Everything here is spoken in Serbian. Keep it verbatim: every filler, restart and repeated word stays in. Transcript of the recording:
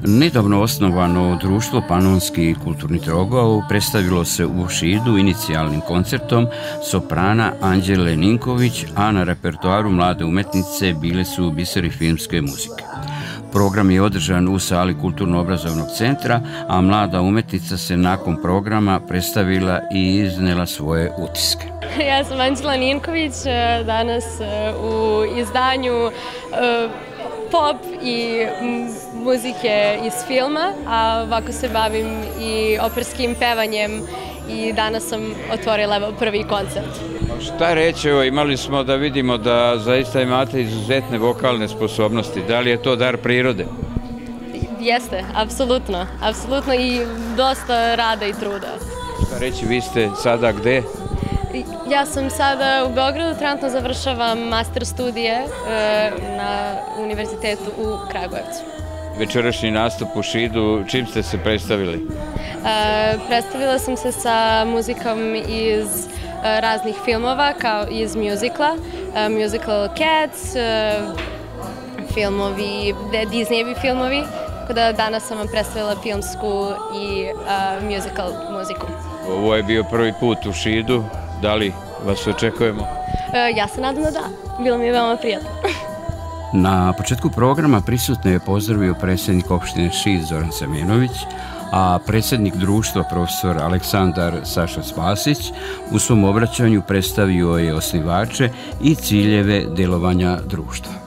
Nedavno osnovano društvo Panonski kulturni trogao predstavilo se u Šidu inicijalnim koncertom soprana Anđele Ninković, a na repertoaru mlade umetnice bile su biseri filmske muzike. Program je održan u sali Kulturno-obrazovnog centra, a mlada umetnica se nakon programa predstavila i iznela svoje utiske. Ja sam Anđela Ninković, danas u izdanju pop i muzike iz filma, a ovako se bavim i operskim pevanjem i danas sam otvorila prvi koncert. Šta reći, evo, imali smo da vidimo da zaista imate izuzetne vokalne sposobnosti. Da li je to dar prirode? Jeste, apsolutno. Apsolutno i dosta rada i truda. Šta reći, vi ste sada gde? Ja sam sada u Beogradu, trenutno završavam master studije na univerzitetu u Kragujevcu. Večerašnji nastup u Šidu, čim ste se predstavili? Predstavila sam se sa muzikom iz raznih filmova, kao iz muzikla, musical Cats, filmovi, Disneyevi filmovi, tako da danas sam vam predstavila filmsku i musical muziku. Ovo je bio prvi put u Šidu, da li vas očekujemo? Ja se nadam da da, bilo mi je veoma prijatno. Na početku programa prisutne je pozdravio predsjednik opštine Šid Zoran Semenović, a predsjednik društva profesor Aleksandar Saša Spasić u svom obraćanju predstavio je osnivače i ciljeve delovanja društva.